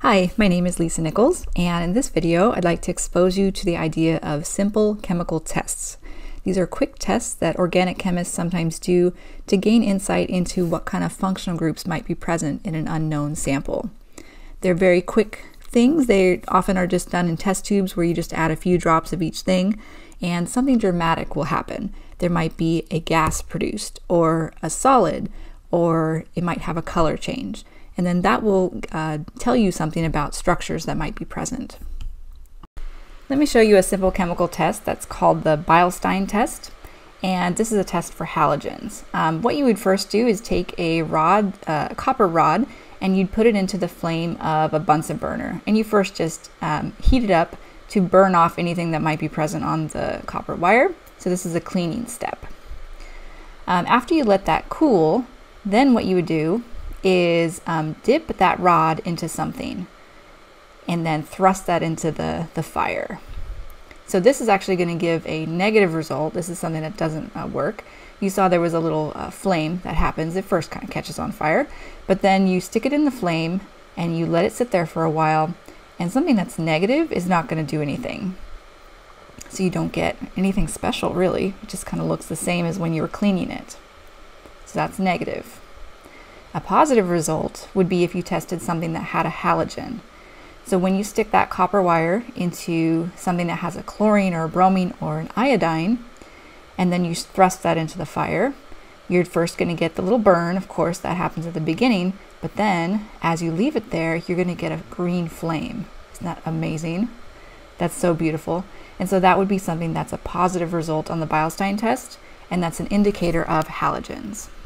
Hi, my name is Lisa Nichols, and in this video I'd like to expose you to the idea of simple chemical tests. These are quick tests that organic chemists sometimes do to gain insight into what kind of functional groups might be present in an unknown sample. They're very quick things. They often are just done in test tubes where you just add a few drops of each thing and something dramatic will happen. There might be a gas produced or a solid, or it might have a color change. And then that will tell you something about structures that might be present. Let me show you a simple chemical test that's called the Beilstein test, and this is a test for halogens. What you would first do is take a rod, a copper rod, and you'd put it into the flame of a Bunsen burner, and you first just heat it up to burn off anything that might be present on the copper wire. So this is a cleaning step. After you let that cool, then what you would do is dip that rod into something and then thrust that into the fire. So this is actually going to give a negative result. This is something that doesn't work. You saw there was a little flame that happens. It first kind of catches on fire, but then you stick it in the flame and you let it sit there for a while, and something that's negative is not going to do anything. So you don't get anything special really. It just kind of looks the same as when you were cleaning it. So that's negative. A positive result would be if you tested something that had a halogen. So when you stick that copper wire into something that has a chlorine or a bromine or an iodine, and then you thrust that into the fire, you're first going to get the little burn. Of course, that happens at the beginning, but then as you leave it there, you're going to get a green flame. Isn't that amazing? That's so beautiful. And so that would be something that's a positive result on the Beilstein test, and that's an indicator of halogens.